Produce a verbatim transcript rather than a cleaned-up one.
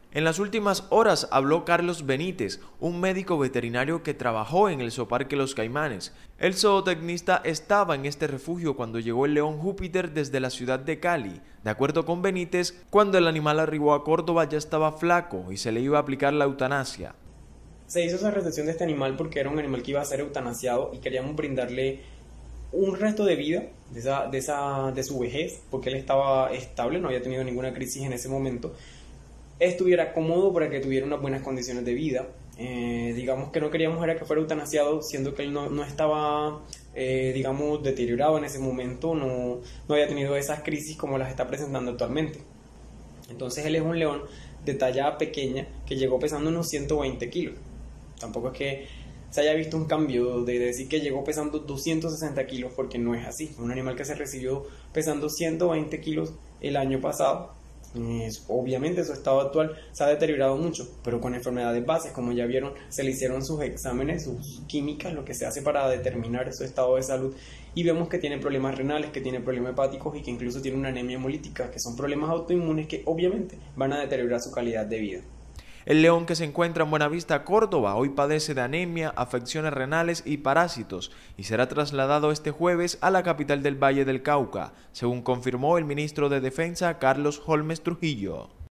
En las últimas horas habló Carlos Benítez, un médico veterinario que trabajó en el Zooparque Los Caimanes. El zootecnista estaba en este refugio cuando llegó el león Júpiter desde la ciudad de Cali. De acuerdo con Benítez, cuando el animal arribó a Córdoba ya estaba flaco y se le iba a aplicar la eutanasia. Se hizo esa recepción de este animal porque era un animal que iba a ser eutanasiado y queríamos brindarle un resto de vida de, esa, de, esa, de su vejez, porque él estaba estable, no había tenido ninguna crisis en ese momento, estuviera cómodo para que tuviera unas buenas condiciones de vida. Eh, digamos que no queríamos era que fuera eutanasiado, siendo que él no, no estaba, eh, digamos, deteriorado en ese momento, no, no había tenido esas crisis como las está presentando actualmente. Entonces él es un león de talla pequeña que llegó pesando unos ciento veinte kilos. Tampoco es que se haya visto un cambio de decir que llegó pesando doscientos sesenta kilos, porque no es así. Un animal que se recibió pesando ciento veinte kilos el año pasado. Es, obviamente su estado actual se ha deteriorado mucho, pero con enfermedades bases, como ya vieron, se le hicieron sus exámenes, sus químicas, lo que se hace para determinar su estado de salud, y vemos que tiene problemas renales, que tiene problemas hepáticos y que incluso tiene una anemia hemolítica, que son problemas autoinmunes que obviamente van a deteriorar su calidad de vida. El león, que se encuentra en Buenavista, Córdoba, hoy padece de anemia, afecciones renales y parásitos y será trasladado este jueves a la capital del Valle del Cauca, según confirmó el ministro de Defensa Carlos Holmes Trujillo.